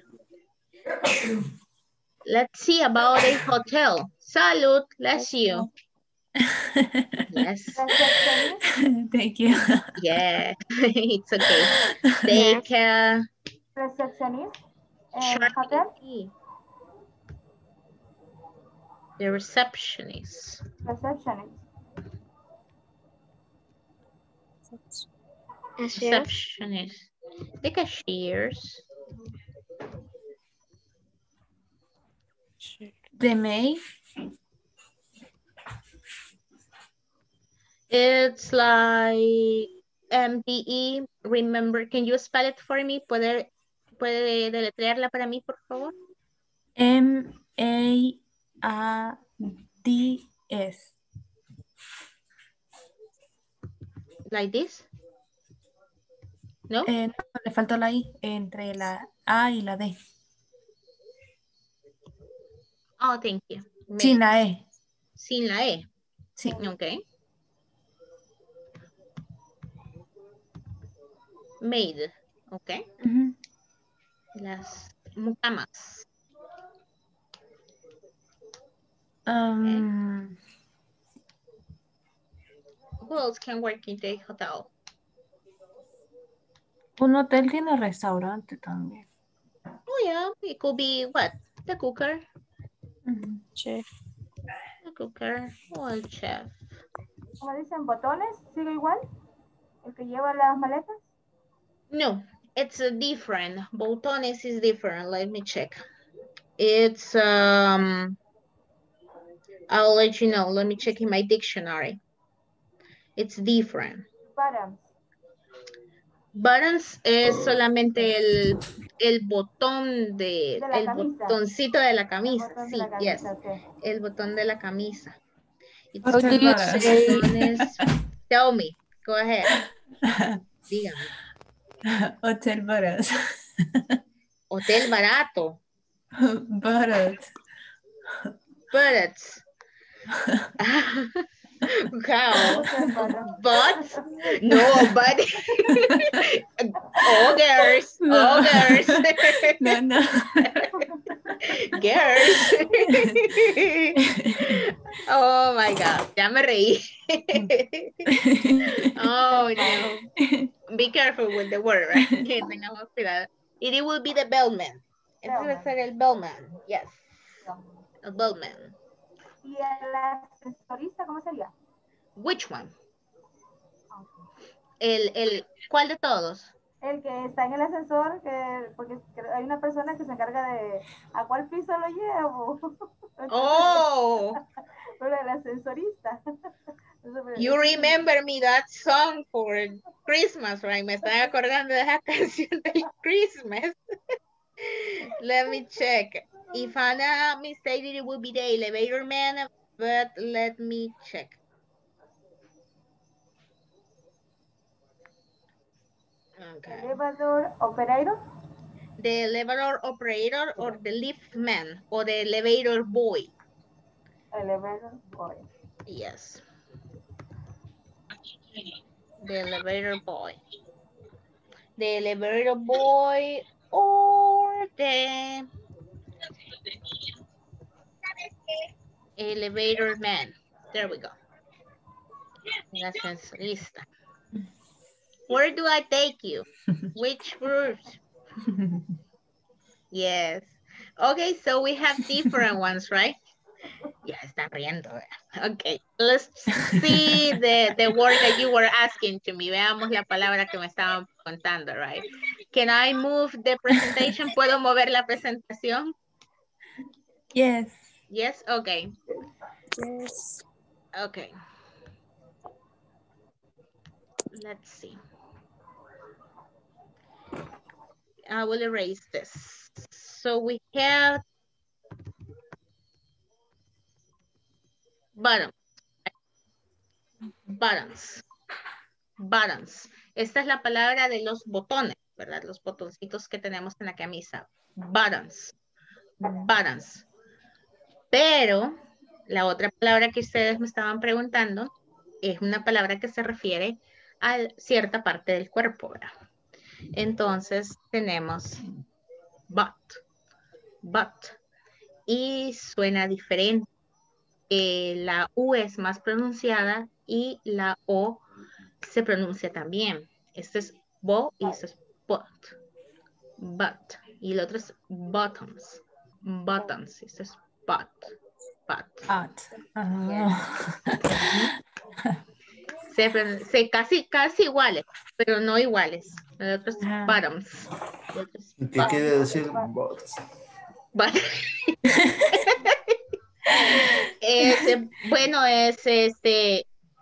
Let's see about a hotel. Salud, bless you. Yes. Thank you. Yeah, it's okay. Take a Receptionist. Sure. En hotel. The receptionist. Receptionist. Receptionist. The cashiers. The maid. It's like M D E. Remember, can you spell it for me? ¿Puede, puede deletrearla para mí, por favor? M A D S. Like this? ¿No? Eh, no, le faltó la I entre la A y la D. Oh, thank you. Sin la E. Sin la E. Sí. Ok. Maid. Ok. Uh-huh. Las mucamas. Um, okay. Who else can work in the hotel? Un hotel tiene restaurante también. Oh yeah, it could be what? The cooker. Uh-huh. Chef. The cooker o el chef. Como dicen, botones, ¿sigue igual? ¿El que lleva las maletas? No, it's a different. Botones is different. Let me check. It's, um, I'll let you know. Let me check in my dictionary. It's different. Buttons. Buttons es solamente el, el botón de, De la el camisa. botoncito de la camisa. El botón Sí, de la camisa, yes. okay. El botón de la camisa. It's How do you say? botones. Tell me. Go ahead. Dígame. Hotel Barat. Hotel barato. Barat. Bullets. How? But? No, but. Ogres. No. Ogres. No, no. Girls. Oh my God. Ya me reí. Oh no. Be careful with the word, right? Tengamos cuidado. It will be the bellman. Ese va a ser el bellman. Yes. El bellman. ¿Y el ascensorista cómo sería? Which one? El, el, ¿cuál de todos? El que está en el ascensor, que, porque hay una persona que se encarga de ¿a cuál piso lo llevo? Entonces, Oh. Pero el ascensorista. You remember me that song for Christmas, right? Me estoy acordando de esa canción del Christmas. Let me check. If I'm not mistaken, it will be the elevator man, but let me check. Okay. Elevator operator. The elevator operator or the lift man or the elevator boy. Elevator boy. Yes. The elevator boy. The elevator boy or the elevator man. There we go. El ascensorista. Where do I take you? Which route? Yes. Okay, so we have different ones, right? Ya están riendo. Okay, let's see the, the word that you were asking to me. Veamos la palabra que me estaban contando, right? Can I move the presentation? ¿Puedo mover la presentación? Yes. Yes, okay. Yes. Okay. Let's see. I will erase this. So we have bottom. Buttons. Buttons. Esta es la palabra de los botones, ¿verdad? Los botoncitos que tenemos en la camisa. Buttons. Buttons. Pero la otra palabra que ustedes me estaban preguntando es una palabra que se refiere a cierta parte del cuerpo, ¿verdad? Entonces tenemos butt, butt. Y suena diferente. Eh, la U es más pronunciada y la O se pronuncia también. Este es bo y este es butt. Butt. Y el otro es bottoms. Buttons. Este es butt. Butt. Out. Ah. Se, se casi, casi iguales, pero no iguales. El otro es Ah. bottoms. El otro es ¿Qué butt. quiere decir bots? Butt. Ese, bueno, es este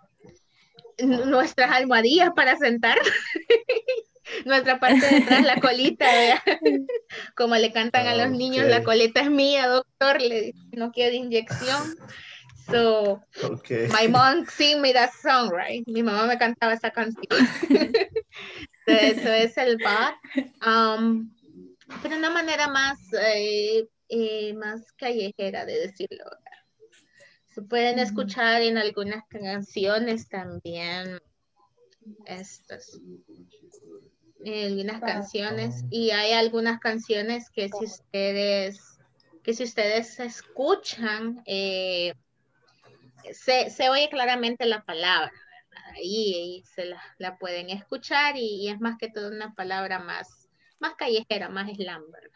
nuestras almohadillas para sentar. Nuestra parte de atrás, la colita, vea. Como le cantan a los niños, Ok. la coleta es mía, doctor, le dice, no quiere inyección. So, Okay. my mom sing me that song, right? Mi mamá me cantaba esa canción. So, eso es el butt. Um, pero de una manera más, eh, eh, más callejera de decirlo. Se pueden escuchar en algunas canciones también estas. En algunas canciones. Y hay algunas canciones que si ustedes, que si ustedes escuchan, eh, se, se oye claramente la palabra, ¿verdad? Ahí, ahí se la, la pueden escuchar y, y es más que todo una palabra más, más callejera, más slam, ¿verdad?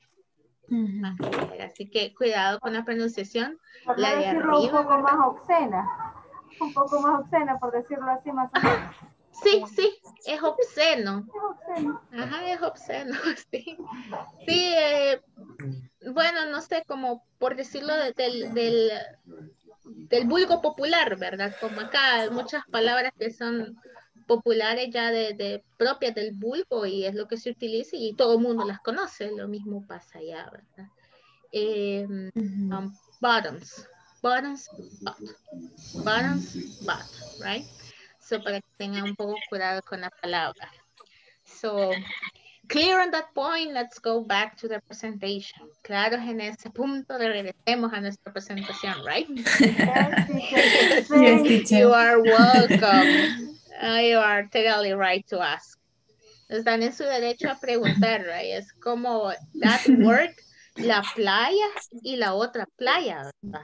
Más callejera. Así que cuidado con la pronunciación. Por La no de decirlo un arriba, poco ¿verdad? más obscena. Un poco más obscena, por decirlo así más o menos. Sí, sí, es obsceno. Es obsceno. Ajá, es obsceno, sí. Sí, eh, bueno, no sé, como por decirlo de- del, del, del vulgo popular, ¿verdad? Como acá hay muchas palabras que son populares ya de, de propias del vulgo y es lo que se utiliza y todo el mundo las conoce, lo mismo pasa allá, ¿verdad? Eh, um, bottoms, bottoms, butt, bottoms, butt, right? So para que tengan un poco cuidado con la palabra. So, clear on that point, let's go back to the presentation. Claros en ese punto, regresemos a nuestra presentación, right? Yes, teacher. Yes, teacher. You are welcome. Uh, you are totally right to ask. Están en su derecho a preguntar, right? Es como that word, la playa y la otra playa, ¿verdad?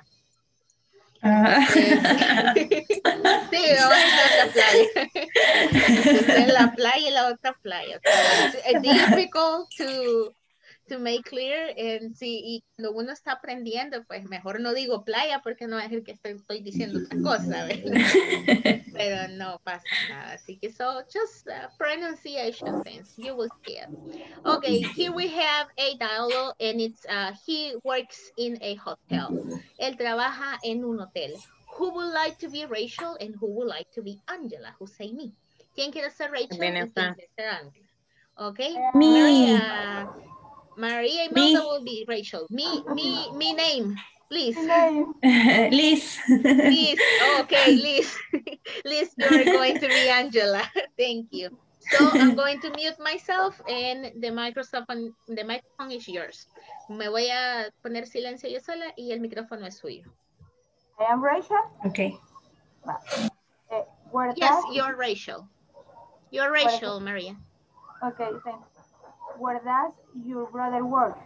Ah. Es- sí, vamos a hacer la playa. Entonces, la playa y la otra playa. So, it's difficult to, to make clear. And sí, y cuando uno está aprendiendo, pues mejor no digo playa porque no va a decir que estoy, estoy diciendo otra cosa, ¿verdad? Pero no pasa nada. Así que so just uh, pronunciation things. You will see it. Okay, here we have a dialogue and it's uh, he works in a hotel. Él trabaja en un hotel. Who would like to be Rachel and who would like to be Angela? Who say me? ¿Quién quiere ser Rachel y quién quiere ser Angela? Okay. Me. Maria. Maria Imelda Me. will be Rachel. Me, me, me name, please. Name. Liz. Liz. Okay, Liz. Liz, you're going to be Angela. Thank you. So I'm going to mute myself and the microphone, the microphone is yours. Me voy a poner silencio yo sola y el micrófono es suyo. I am Rachel. Okay. Eh, where Yes, does- you're Rachel. You're Rachel, Maria. Okay, thanks. Where does your brother work?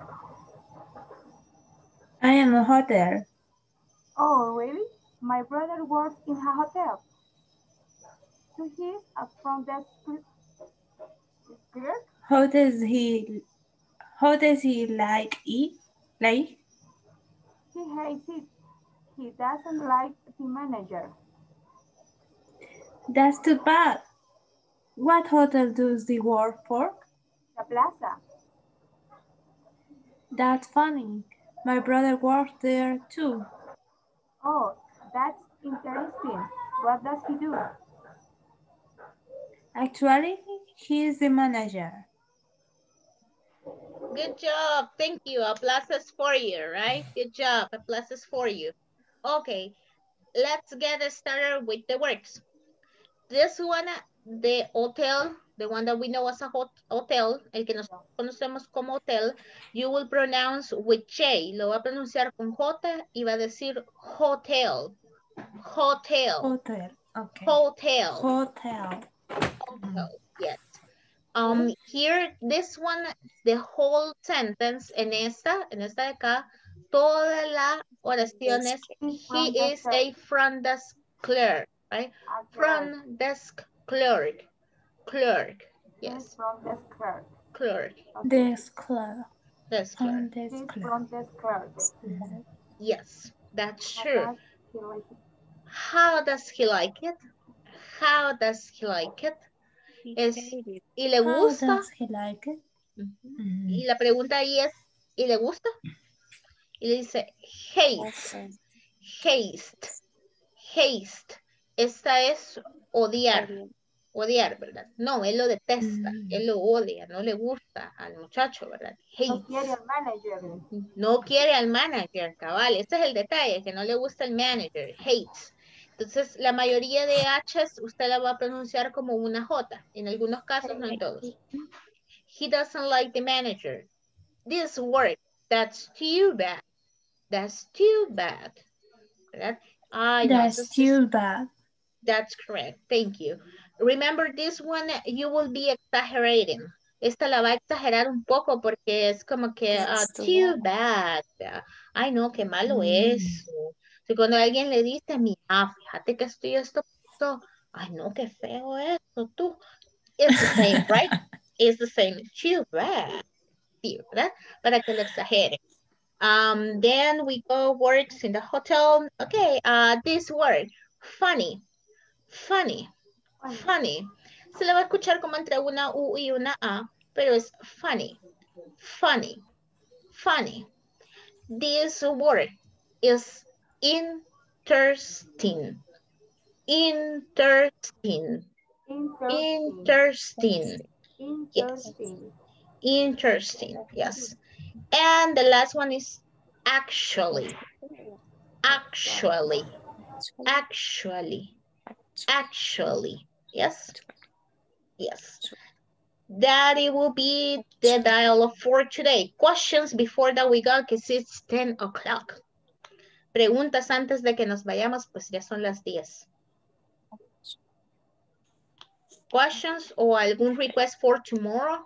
I am a hotel. Oh, really? My brother works in a hotel. So he's a front desk clerk? How does he how does he like it? Like He hates it. He doesn't like the manager. that's too bad. What hotel does he work for? The plaza. That's funny. My brother works there too. Oh, that's interesting. What does he do? Actually, he is the manager. Good job. Thank you. Applauses for you, right? Good job. Applauses for you. Okay, let's get started with the works. This one, the hotel, the one that we know as a hot hotel, el que nos conocemos como hotel, you will pronounce with J. Lo va a pronunciar con J y va a decir hotel. Hotel. Hotel. Okay. Hotel. Hotel. Hotel. Yes. Um, here, this one, the whole sentence, en esta, en esta de acá, toda la oración es, he is a front desk clerk, right? Front desk clerk, clerk, yes. Front desk clerk. Clerk. Desk clerk. Desk clerk. Front desk clerk. Front desk clerk. Yes, that's true. How does he like it? How does he like it? Es, ¿y le gusta? How does he like it? Uh-huh. Y la pregunta ahí es, ¿y le gusta? Y le dice, haste, haste, haste. Esta es odiar, odiar, ¿verdad? No, él lo detesta, mm. él lo odia, no le gusta al muchacho, ¿verdad? Hates. No quiere al manager. No quiere al manager, cabal. Este es el detalle, que no le gusta el manager, hates. Entonces, la mayoría de H's usted la va a pronunciar como una J. En algunos casos, no en todos. He doesn't like the manager. This work, that's too bad. That's too bad. ¿Verdad? Ay, that's no, too is, bad. That's correct. Thank you. Remember this one, you will be exaggerating. Esta la va a exagerar un poco porque es como que uh, too bad. Ay, no, qué malo mm. es. Si cuando alguien le dice, mira, fíjate que estoy esto, esto, ay, no, qué feo esto, tú. It's the same, right? It's the same. Too bad. Sí, ¿verdad? Para que lo exagere. Um, then we go works in the hotel. Okay, uh, this word, funny, funny, funny. Se le va a escuchar como entre una U y una A, pero es funny, funny, funny. This word is interesting, interesting, interesting, interesting. Yes. Interesting, yes. And the last one is actually, actually, actually, actually, yes, yes. That it will be the dialogue for today. Questions before that we go, because it's ten o'clock. Preguntas antes de que nos vayamos, pues ya son las diez. Questions o algún request for tomorrow?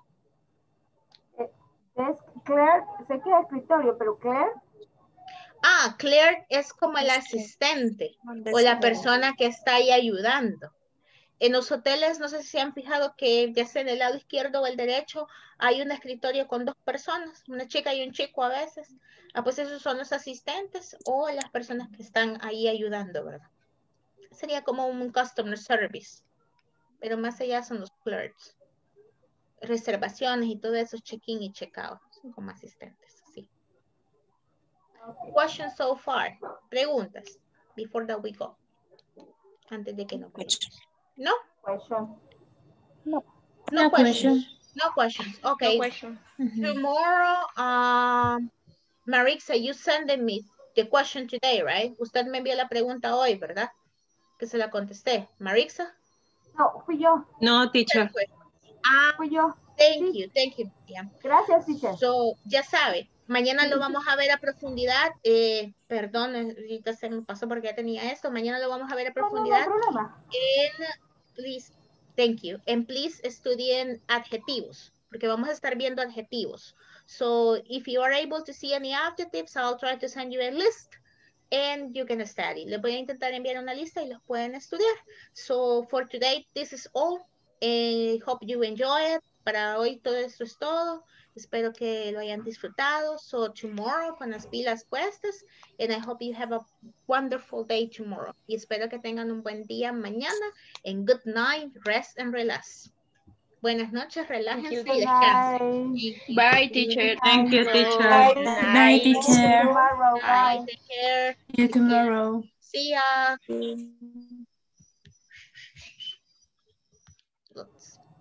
Es Claire, sé que es escritorio, pero Claire. Ah, Claire es como el asistente o la persona que está ahí ayudando. En los hoteles, no sé si se han fijado que ya sea en el lado izquierdo o el derecho, hay un escritorio con dos personas, una chica y un chico a veces. Ah, pues esos son los asistentes o las personas que están ahí ayudando, ¿verdad? Sería como un customer service, pero más allá son los clerks. Reservaciones y todo eso, check-in y check-out, son como asistentes, sí. Okay. Questions so far, preguntas, before that we go, antes de que no questions. No? Question. No. No, no question. questions. No questions, okay. No question. Mm-hmm. Tomorrow, um, Marixa, you send me the question today, right? Usted me envió la pregunta hoy, ¿verdad? Que se la contesté. Marixa? No, fui yo. No, teacher. Ah, fui yo. Thank sí. you, thank you. Yeah. Gracias, teacher. So, ya sabe, mañana lo vamos a ver a profundidad. Eh, perdón, ahorita se me pasó porque ya tenía esto. Mañana lo vamos a ver a profundidad. No, no, no hay problema. En, please, thank you. And please estudien adjetivos, porque vamos a estar viendo adjetivos. So, if you are able to see any adjectives, I'll try to send you a list. And you can study. Les voy a intentar enviar una lista y los pueden estudiar. So, for today, this is all. I hope you enjoy it. para hoy todo esto es todo. Espero que lo hayan disfrutado. So tomorrow con las pilas puestas. And I hope you have a wonderful day tomorrow. Y espero que tengan un buen día mañana. And good night, rest and relax. Buenas noches, relájense y descansen. Bye, teacher. Thank you, teacher. Bye. Good night, See you teacher. tomorrow. Bye. Bye. Take care. See you tomorrow. See ya. Oops.